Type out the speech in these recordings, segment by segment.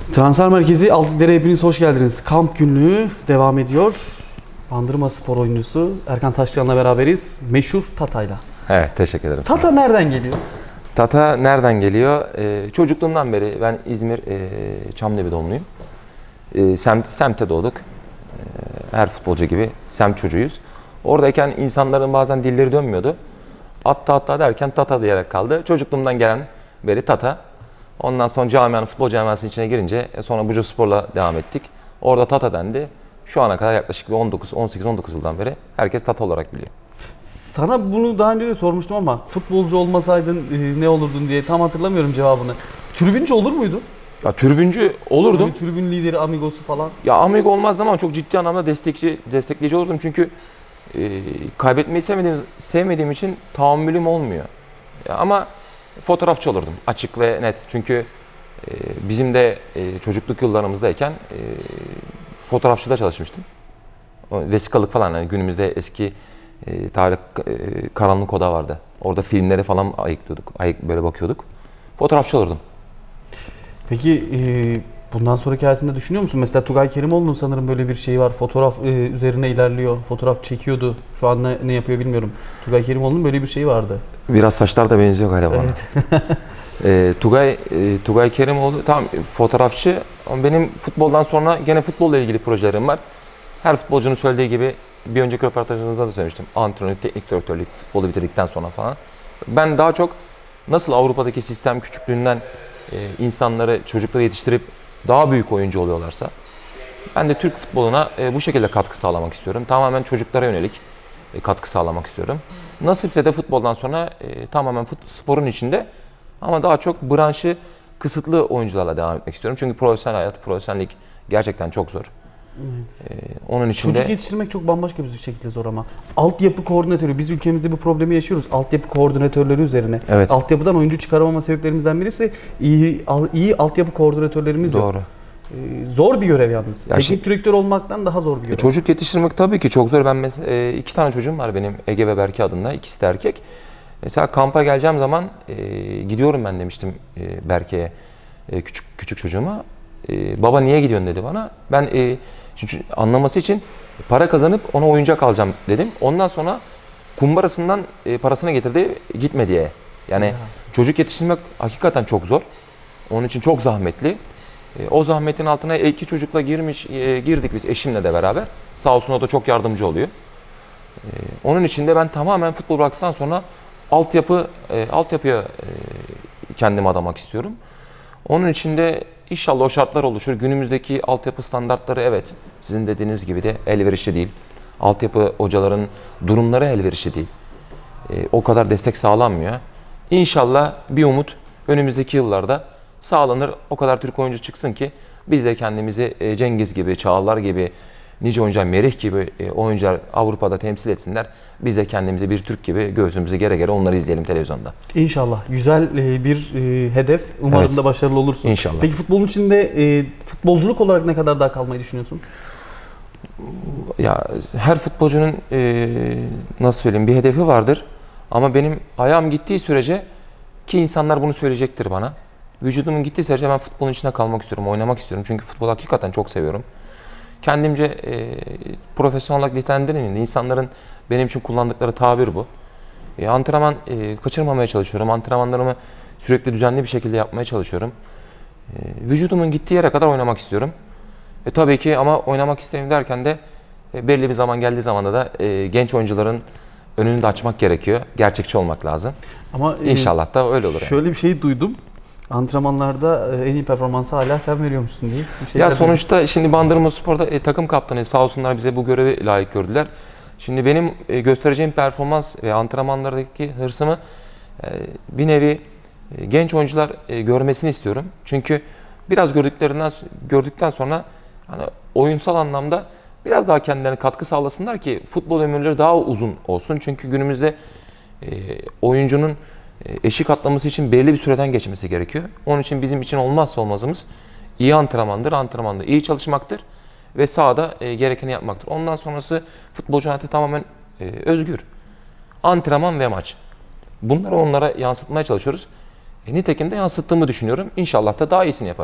Transfer Merkezi Altıdere, hepiniz hoş geldiniz. Kamp günlüğü devam ediyor. Bandırma spor oyuncusu Erkan Taşkıran'la beraberiz. Meşhur Tata'yla. Evet, teşekkür ederim. Tata nereden geliyor? Tata nereden geliyor? Çocukluğumdan beri ben İzmir Çamlıbel doğumluyum. Semtte doğduk. Her futbolcu gibi semt çocuğuyuz. Oradayken insanların bazen dilleri dönmüyordu. Hatta derken Tata diyerek kaldı. Çocukluğumdan gelen beri Tata. Ondan sonra futbol camiasının içine girince sonra Bucaspor'la devam ettik. Orada Tata dendi. Şu ana kadar yaklaşık bir 18-19 yıldan beri herkes Tata olarak biliyor. Sana bunu daha önce de sormuştum ama futbolcu olmasaydın ne olurdun diye tam hatırlamıyorum cevabını. Tribüncü olur muydun? Ya tribüncü olurdum. Tribün lideri, amigosu falan. Ya amigo olmazdı ama çok ciddi anlamda destekleyici olurdum. Çünkü kaybetmeyi sevmediğim için tahammülüm olmuyor. Ya ama fotoğrafçı olurdum açık ve net. Çünkü bizim de çocukluk yıllarımızdayken fotoğrafçıda çalışmıştım. O vesikalık falan, yani günümüzde eski tarih karanlık oda vardı. Orada filmleri falan ayıklıyorduk. Böyle bakıyorduk. Fotoğrafçı olurdum. Peki bundan sonraki hayatında düşünüyor musun? Mesela Tugay Kerimoğlu'nun sanırım böyle bir şeyi var. Fotoğraf üzerine ilerliyor. Fotoğraf çekiyordu. Şu an ne yapıyor bilmiyorum. Tugay Kerimoğlu'nun böyle bir şeyi vardı. Biraz saçlar da benziyor galiba. Evet. Tugay Kerimoğlu tam fotoğrafçı. Ama benim futboldan sonra gene futbolla ilgili projelerim var. Her futbolcunun söylediği gibi, bir önceki röportajınızda da söylemiştim. Antrenörlük, teknik direktörlük, futbolu bitirdikten sonra falan. Ben daha çok nasıl Avrupa'daki sistem küçüklüğünden insanları, çocukları yetiştirip daha büyük oyuncu oluyorlarsa, ben de Türk futboluna bu şekilde katkı sağlamak istiyorum. Tamamen çocuklara yönelik katkı sağlamak istiyorum. Nasipse de futboldan sonra tamamen sporun içinde ama daha çok branşı kısıtlı oyuncularla devam etmek istiyorum. Çünkü profesyonel hayat, profesyonellik gerçekten çok zor. Evet. Onun için Çocuk yetiştirmek çok bambaşka bir şekilde zor ama. Altyapı koordinatörü, biz ülkemizde bu problemi yaşıyoruz. Altyapı koordinatörleri üzerine. Evet. Altyapıdan oyuncu çıkaramama sebeplerimizden birisi iyi altyapı koordinatörlerimiz yok. doğru. Zor bir görev yalnız. Ya Teknik direktör olmaktan daha zor bir görev. Çocuk yetiştirmek tabii ki çok zor. Ben mesela 2 tane çocuğum var benim, Ege ve Berke adında. İkisi de erkek. Mesela kampa geleceğim zaman gidiyorum ben demiştim Berke'ye, küçük çocuğuma. Baba niye gidiyorsun dedi bana. Ben anlaması için para kazanıp ona oyuncak alacağım dedim. Ondan sonra kumbarasından parasını getirdi, gitme diye. Yani çocuk yetiştirmek hakikaten çok zor. Onun için çok zahmetli. O zahmetin altına 2 çocukla girdik biz eşimle de beraber. Sağ olsun, o da çok yardımcı oluyor. Onun için de ben tamamen futbol bıraktıktan sonra altyapıya kendimi adamak istiyorum. Onun için de inşallah o şartlar oluşur. Günümüzdeki altyapı standartları, evet, sizin dediğiniz gibi de elverişli değil. Altyapı hocaların durumları elverişli değil. O kadar destek sağlanmıyor. İnşallah bir umut önümüzdeki yıllarda sağlanır. O kadar Türk oyuncu çıksın ki biz de kendimizi Cengiz gibi, Çağlar gibi, nice oyuncular, Merih gibi oyuncular Avrupa'da temsil etsinler. Biz de kendimizi bir Türk gibi göğsümüzü gere gere onları izleyelim televizyonda. İnşallah. Güzel bir hedef. Umarım Evet. da başarılı olursun. İnşallah. Peki futbolun içinde futbolculuk olarak ne kadar daha kalmayı düşünüyorsun? Ya her futbolcunun nasıl söyleyeyim, bir hedefi vardır. Ama benim ayağım gittiği sürece, ki insanlar bunu söyleyecektir bana, vücudumun gittiği sürece ben futbolun içinde kalmak istiyorum, oynamak istiyorum. Çünkü futbolu hakikaten çok seviyorum. Kendimce profesyonel olarak nitelendireyim. İnsanların benim için kullandıkları tabir bu. Antrenman kaçırmamaya çalışıyorum. Antrenmanlarımı sürekli düzenli bir şekilde yapmaya çalışıyorum. Vücudumun gittiği yere kadar oynamak istiyorum. Tabii ki ama oynamak istemiyorum derken de belli bir zaman geldiği zaman da genç oyuncuların önünü de açmak gerekiyor. Gerçekçi olmak lazım. Ama İnşallah da öyle olur. Şöyle bir şey duydum. Antrenmanlarda en iyi performansı hala sen veriyormuşsun diye. Ya sonuçta şimdi Bandırma Spor'da takım kaptanı, sağ olsunlar bize bu görevi layık gördüler. Şimdi benim göstereceğim performans ve antrenmanlardaki hırsımı bir nevi genç oyuncular görmesini istiyorum. Çünkü biraz gördükten sonra hani oyunsal anlamda biraz daha kendilerine katkı sağlasınlar ki futbol ömürleri daha uzun olsun. Çünkü günümüzde oyuncunun eşik atlaması için belli bir süreden geçmesi gerekiyor. Onun için bizim için olmazsa olmazımız iyi antrenmandır. Antrenmanda iyi çalışmaktır ve sahada gerekeni yapmaktır. Ondan sonrası futbolcu hayatı tamamen özgür. Antrenman ve maç. Bunları onlara yansıtmaya çalışıyoruz. Nitekim de yansıttığımı düşünüyorum. İnşallah da daha iyisini yaparım.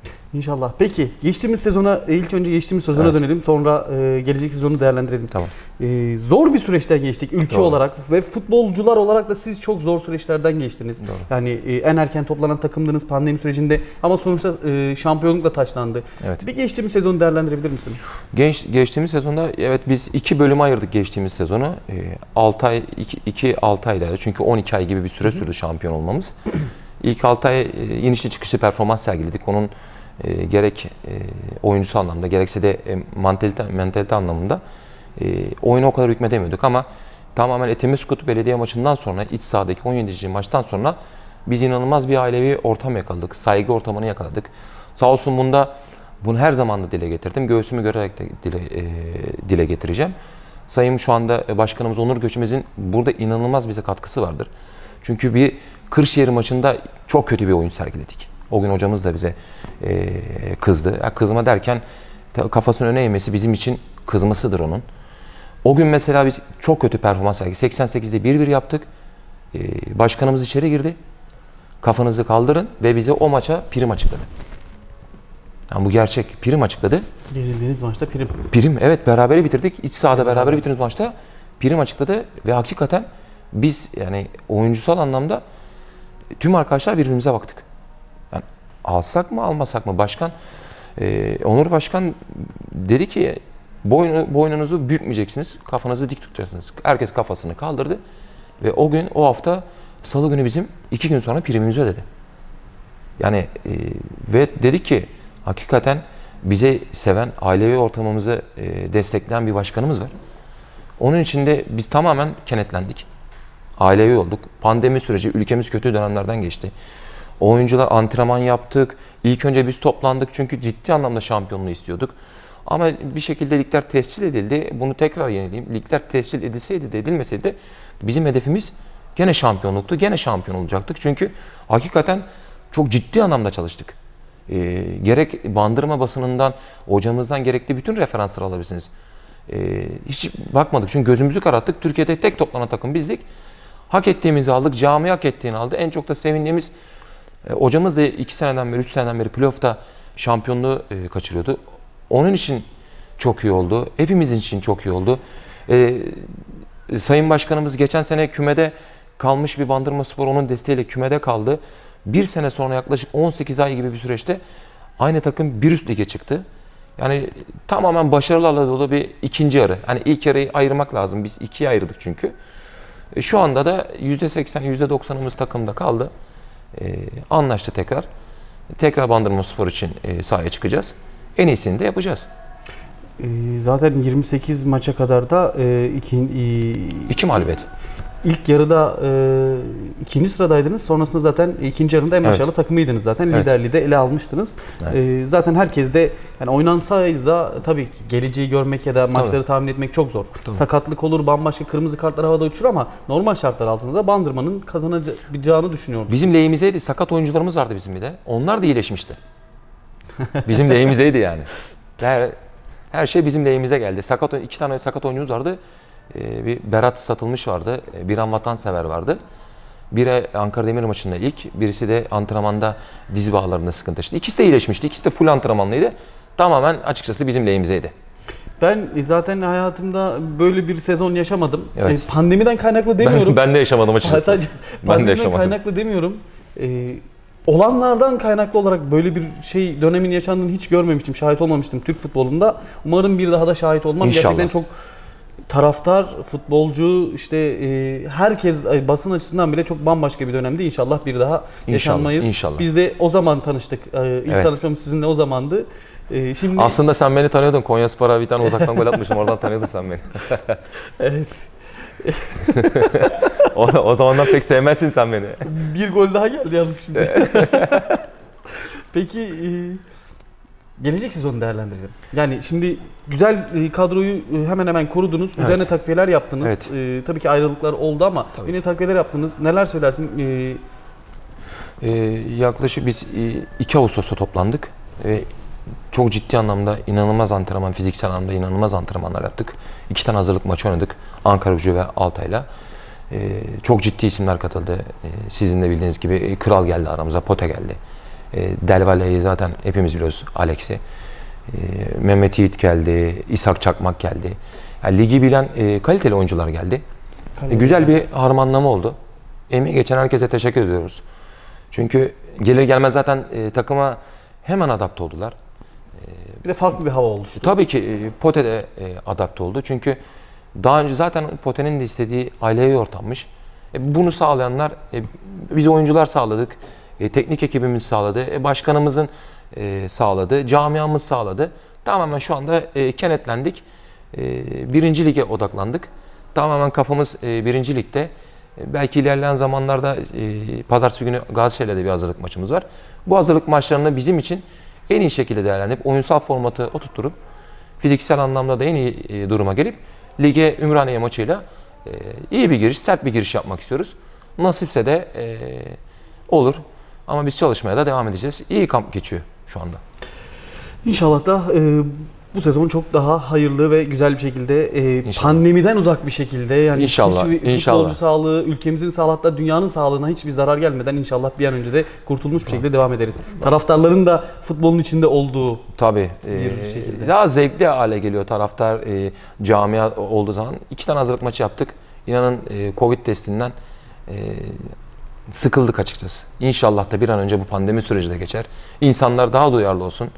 İnşallah. Peki geçtiğimiz sezona, ilk önce geçtiğimiz sezona dönelim, sonra gelecek sezonu değerlendirelim. Tamam. Zor bir süreçten geçtik ülke Doğru. olarak ve futbolcular olarak da siz çok zor süreçlerden geçtiniz. Doğru. Yani en erken toplanan takımdınız pandemi sürecinde ama sonuçta şampiyonlukla taçlandı. Evet. Bir geçtiğimiz sezonu değerlendirebilir misin? Geçtiğimiz sezonda evet biz 2 bölüme ayırdık geçtiğimiz sezonu. 6 ay 6 aydaydı. Çünkü 12 ay gibi bir süre sürdü şampiyon olmamız. İlk 6 ay inişli çıkışlı performans sergiledik. Onun gerek oyuncusu anlamda gerekse de mentalite anlamında oyuna o kadar hükmedemiyorduk ama tamamen Etimeskut Belediye maçından sonra iç sahadaki 17. maçtan sonra biz inanılmaz bir ailevi ortam yakaladık. Saygı ortamını yakaladık. Sağ olsun bunu her zaman da dile getirdim. Göğsümü görerek de dile getireceğim. Sayın şu anda Başkanımız Onur Göçmez'in burada inanılmaz bize katkısı vardır. Çünkü bir Kırşehir maçında çok kötü bir oyun sergiledik. O gün hocamız da bize kızdı. Ya kızma derken kafasını öne eğmesi bizim için kızmasıdır onun. O gün mesela biz çok kötü performans sergiledik. 88'de 1-1 yaptık. Başkanımız içeri girdi. Kafanızı kaldırın ve bize o maça prim açıkladı. Yani bu gerçek. Prim açıkladı. Yenildiğiniz maçta prim. Prim, evet, berabere bitirdik. İç sahada beraber bitirdiğimiz maçta prim açıkladı ve hakikaten biz yani oyuncusal anlamda tüm arkadaşlar birbirimize baktık. Yani alsak mı almasak mı? Onur Başkan dedi ki boynunuzu bükmeyeceksiniz, kafanızı dik tutacaksınız. Herkes kafasını kaldırdı ve o hafta Salı günü bizim 2 gün sonra primimizi ödedi. Yani ve dedik ki hakikaten bize seven, ailevi ortamımızı destekleyen bir başkanımız var. Onun için de biz tamamen kenetlendik. Ailevi olduk. Pandemi süreci, ülkemiz kötü dönemlerden geçti. Oyuncular antrenman yaptık. İlk önce biz toplandık çünkü ciddi anlamda şampiyonluğu istiyorduk. Ama bir şekilde ligler tescil edildi. Bunu tekrar yenileyim. Ligler tescil edilseydi de edilmeseydi bizim hedefimiz gene şampiyonluktu. Gene şampiyon olacaktık. Çünkü hakikaten çok ciddi anlamda çalıştık. Gerek Bandırma basınından, hocamızdan gerekli bütün referansları alabilirsiniz. Hiç bakmadık çünkü gözümüzü kararttık. Türkiye'de tek toplanan takım bizdik. Hak ettiğimizi aldık, cami hak ettiğini aldı. En çok da sevindiğimiz hocamız da 2 seneden beri, 3 seneden beri playoff'ta şampiyonluğu kaçırıyordu. Onun için çok iyi oldu. Hepimizin için çok iyi oldu. Sayın Başkanımız geçen sene kümede kalmış bir Bandırmaspor, onun desteğiyle kümede kaldı. Bir sene sonra yaklaşık 18 ay gibi bir süreçte aynı takım bir üst lige çıktı. Yani tamamen başarılarla dolu bir ikinci yarı. Hani ilk yarıyı ayırmak lazım. Biz ikiye ayırdık çünkü. Şu anda da %80, %90'ımız takımda kaldı. Anlaştı tekrar. Tekrar Bandırmaspor için sahaya çıkacağız. En iyisini de yapacağız. Zaten 28 maça kadar da iki mağlubiyet. İlk yarıda ikinci sıradaydınız. Sonrasında zaten ikinci yarında en başarılı takımıydınız zaten. Evet. Liderliği de ele almıştınız. Evet. Zaten herkes de yani oynansaydı da tabii ki geleceği görmek ya da maçları tahmin etmek çok zor. Tabii. Sakatlık olur, bambaşka kırmızı kartlar havada uçurur ama normal şartlar altında da Bandırma'nın kazanacağını düşünüyorum. Bizim lehimizeydi. Sakat oyuncularımız vardı bizim bir de. Onlar da iyileşmişti. Bizim lehimizeydi yani. Her şey bizim lehimize geldi. 2 tane sakat oyuncumuz vardı. Bir Berat Satılmış vardı, bir Vatansever vardı. Biri Ankara Demir maçında ilk, birisi de antrenmanda diz bağlarında sıkıntı yaşadı. İkisi de iyileşmişti, ikisi de full antrenmanlıydı. Tamamen açıkçası bizim lehimizeydi. Ben zaten hayatımda böyle bir sezon yaşamadım. Evet. Pandemiden kaynaklı demiyorum. Ben de yaşamadım açıkçası. Sadece ben de yaşamadım. Kaynaklı demiyorum. Olanlardan kaynaklı olarak böyle bir dönemin yaşandığını hiç görmemiştim, şahit olmamıştım Türk futbolunda. Umarım bir daha da şahit olmam. İnşallah. Gerçekten çok taraftar, futbolcu, herkes basın açısından bile çok bambaşka bir dönemde. İnşallah bir daha yaşanmayız. İnşallah. Biz de o zaman tanıştık. İlk tanışmamız sizinle o zamandı. Şimdi aslında sen beni tanıyordun. Konyaspor'a bir tane uzaktan gol atmışım. Oradan tanıyordun sen beni. Evet. o zamandan pek sevmezsin sen beni. Bir gol daha geldi yalnız şimdi. Peki gelecek sezonu değerlendirelim. Yani şimdi güzel kadroyu hemen hemen korudunuz. Evet. Üzerine takviyeler yaptınız. Evet. Tabii ki ayrılıklar oldu ama yine takviyeler yaptınız. Neler söylersin? Yaklaşık biz 2 Ağustos'ta toplandık. Çok ciddi anlamda inanılmaz antrenman, fiziksel anlamda inanılmaz antrenmanlar yaptık. 2 tane hazırlık maçı oynadık. Ankaragücü ve Altay'la. Çok ciddi isimler katıldı. Sizin de bildiğiniz gibi Kral geldi aramıza, Pote geldi. Del Valle'yi zaten hepimiz biliyoruz, Alex'i. Mehmet Yiğit geldi, İshak Çakmak geldi. Yani ligi bilen kaliteli oyuncular geldi. Güzel bir harmanlama oldu. Emeği geçen herkese teşekkür ediyoruz. Çünkü gelir gelmez zaten takıma hemen adapte oldular. Bir de farklı bir hava oluştu. Tabii ki Pote de adapte oldu. Çünkü daha önce zaten Pote'nin de istediği ailevi ortammış. Bunu sağlayanlar, biz oyuncular sağladık. Teknik ekibimiz sağladı. Başkanımızın sağladı. Camiamız sağladı. Tamamen şu anda kenetlendik. Birinci lige odaklandık. Tamamen kafamız birinci ligde. Belki ilerleyen zamanlarda pazartesi günü Gazişehir'le de bir hazırlık maçımız var. Bu hazırlık maçlarını bizim için en iyi şekilde değerlendirip, oyunsal formatı oturtturup, fiziksel anlamda da en iyi duruma gelip lige Ümraniye maçıyla iyi bir giriş, sert bir giriş yapmak istiyoruz. Nasipse de olur. Ama biz çalışmaya da devam edeceğiz. İyi kamp geçiyor şu anda. İnşallah da bu sezon çok daha hayırlı ve güzel bir şekilde pandemiden uzak bir şekilde, yani İnşallah, hiçbir inşallah. futbolcu sağlığı, ülkemizin sağlığı, hatta dünyanın sağlığına hiçbir zarar gelmeden inşallah bir an önce de kurtulmuş bir şekilde devam ederiz. Taraftarların da futbolun içinde olduğu tabii bir şekilde. daha zevkli hale geliyor taraftar, camia olduğu zaman. 2 tane hazırlık maçı yaptık. İnanın Covid testinden sıkıldık açıkçası. İnşallah da bir an önce bu pandemi süreci de geçer. İnsanlar daha duyarlı olsun.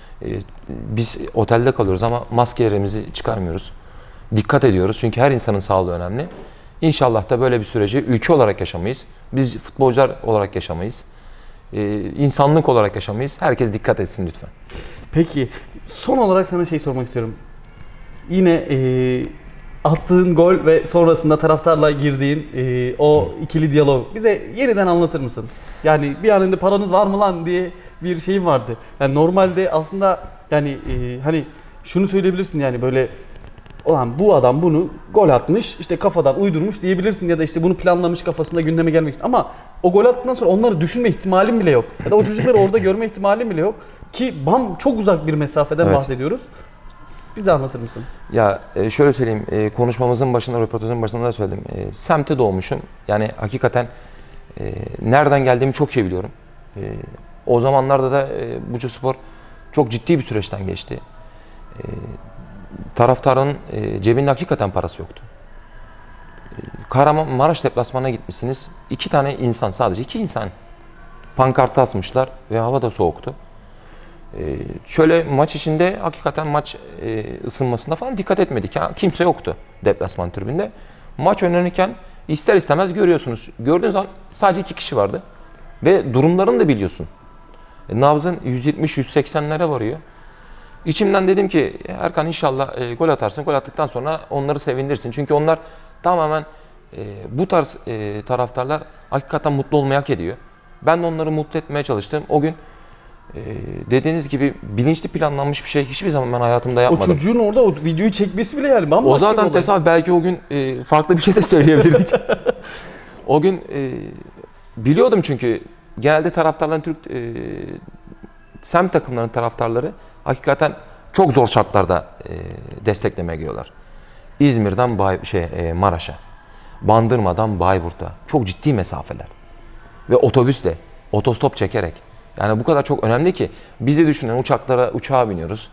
Biz otelde kalıyoruz ama maskelerimizi çıkarmıyoruz. Dikkat ediyoruz çünkü her insanın sağlığı önemli. İnşallah da böyle bir süreci ülke olarak yaşamayız. Biz futbolcular olarak yaşamayız. İnsanlık olarak yaşamayız. Herkes dikkat etsin lütfen. Peki son olarak sana şey sormak istiyorum. Yine attığın gol ve sonrasında taraftarla girdiğin o ikili diyalog bize yeniden anlatır mısın? Yani bir an önce paranız var mı lan diye bir şeyim vardı. Yani normalde aslında yani hani şunu söyleyebilirsin, yani böyle olan bu adam bunu gol atmış, işte kafadan uydurmuş diyebilirsin ya da işte bunu planlamış, kafasında gündeme gelmek için. Ama o gol attıktan sonra onları düşünme ihtimalin bile yok. Ya da o çocukları orada görme ihtimalin bile yok. Ki çok uzak bir mesafeden bahsediyoruz. Bize anlatır mısın? Ya şöyle söyleyeyim, konuşmamızın başında, röportajın başında da söyledim. Semte doğmuşum. Yani hakikaten nereden geldiğimi çok iyi biliyorum. O zamanlarda da Bucaspor çok ciddi bir süreçten geçti. Taraftarın cebinde hakikaten parası yoktu. Kahramanmaraş deplasmanına gitmişsiniz. 2 tane insan, sadece 2 insan pankartı asmışlar ve hava da soğuktu. Şöyle maç içinde hakikaten maç ısınmasında falan dikkat etmedik. Yani kimse yoktu deplasman tribünde. Maç oynanırken ister istemez görüyorsunuz. Gördüğünüz zaman sadece 2 kişi vardı. Ve durumlarını da biliyorsun. Nabzın 170-180'lere varıyor. İçimden dedim ki Erkan inşallah gol atarsın. Gol attıktan sonra onları sevindirsin. Çünkü onlar tamamen bu tarz taraftarlar hakikaten mutlu olmayı hak ediyor. Ben de onları mutlu etmeye çalıştım. O gün dediğiniz gibi bilinçli planlanmış bir şey hiçbir zaman ben hayatımda yapmadım. O çocuğun orada o videoyu çekmesi bile yani bambaşka. O zaten tesadüf, belki o gün farklı bir şey de söyleyebilirdik. O gün biliyordum çünkü genelde taraftarların, Türk semt takımlarının taraftarları hakikaten çok zor şartlarda desteklemeye geliyorlar. İzmir'den Maraş'a, Bandırma'dan Bayburt'a çok ciddi mesafeler ve otobüsle, otostop çekerek. Yani bu kadar çok önemli ki bizi düşünün, uçağa biniyoruz.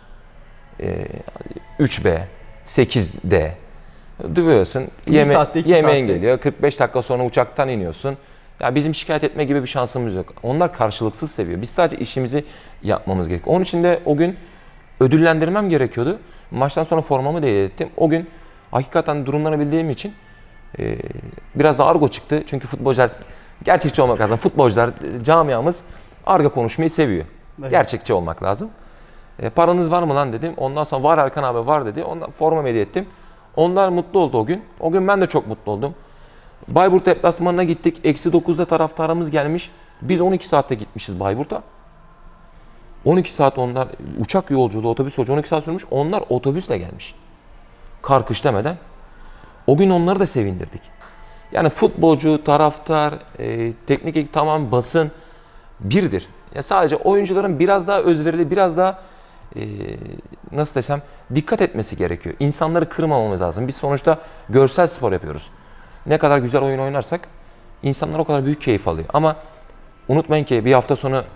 3B, 8D. Duyuyorsun, yemeğin geliyor. 45 dakika sonra uçaktan iniyorsun. Ya bizim şikayet etme gibi bir şansımız yok. Onlar karşılıksız seviyor. Biz sadece işimizi yapmamız gerekiyor. Onun için de o gün ödüllendirmem gerekiyordu. Maçtan sonra formamı da ettim. O gün hakikaten durumlarını bildiğim için biraz da argo çıktı. Çünkü futbolcular, gerçekçi olmak lazım. Futbolcular, camiamız argo konuşmayı seviyor. Evet. Gerçekçi olmak lazım. Paranız var mı lan dedim. Ondan sonra var Erkan abi, var dedi. Ondan formamı hediye ettim. Onlar mutlu oldu o gün. O gün ben de çok mutlu oldum. Bayburt deplasmanına gittik. -9'da taraftarımız gelmiş. Biz 12 saatte gitmişiz Bayburt'a. 12 saat onlar, uçak yolculuğu, otobüs yolculuğu 12 saat sürmüş. Onlar otobüsle gelmiş. Kar kış demeden. O gün onları da sevindirdik. Yani futbolcu, taraftar, teknik ekip, tamam, basın birdir. Ya sadece oyuncuların biraz daha özverili, biraz daha nasıl desem dikkat etmesi gerekiyor. İnsanları kırmamamız lazım. Biz sonuçta görsel spor yapıyoruz. Ne kadar güzel oyun oynarsak insanlar o kadar büyük keyif alıyor. Ama unutmayın ki bir hafta sonu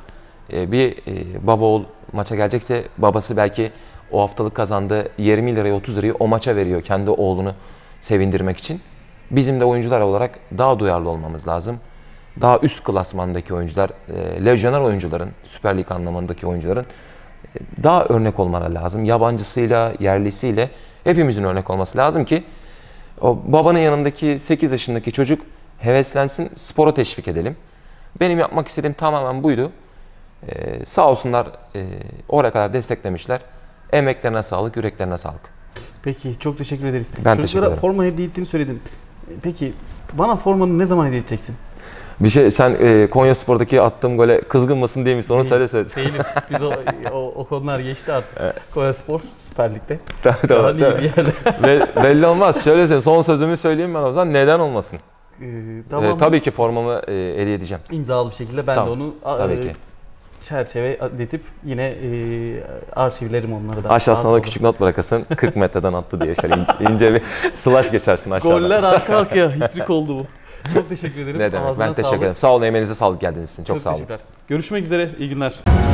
Bir baba oğul maça gelecekse babası belki o haftalık kazandığı 20 lirayı 30 lirayı o maça veriyor kendi oğlunu sevindirmek için. Bizim de oyuncular olarak daha duyarlı olmamız lazım. Daha üst klasmandaki oyuncular, lejyoner oyuncuların, Süper Lig anlamındaki oyuncuların daha örnek olmaları lazım. Yabancısıyla, yerlisiyle hepimizin örnek olması lazım ki o babanın yanındaki 8 yaşındaki çocuk heveslensin, spora teşvik edelim. Benim yapmak istediğim tamamen buydu. Sağ olsunlar oraya kadar desteklemişler. Emeklerine sağlık, yüreklerine sağlık. Peki çok teşekkür ederiz. Ben teşekkür Çocuklara ederim. forma hediye ettiğini söyledin. Peki bana formanı ne zaman hediye edeceksin? Bir şey sen Konyaspor'daki attığım gole kızgın mısın diye misin onu söyle. Değilim. Biz o konular geçti artık. Konyaspor Süper Lig'de. Tamam. İyi bir yerde. Belli olmaz. Şöyle söyleyeyim, son sözümü söyleyeyim ben o zaman. Neden olmasın? Tamam. Tabii ki formamı hediye edeceğim. İmzalı bir şekilde ben de Tamam, onu tabii ki. çerçeve edip yine arşivlerim onları da. Aşağısına da küçük not bırakırsın. 40 metreden attı diye şöyle ince bir slash geçersin aşağıdan. Goller arka arkaya hat-trick oldu bu. Çok teşekkür ederim. Ne demek? Ağzına Ben teşekkür sağlık. ederim. Sağ olun, emeğinize sağlık geldiğiniz için. Çok sağ olun. Teşekkürler. Görüşmek üzere. İyi günler.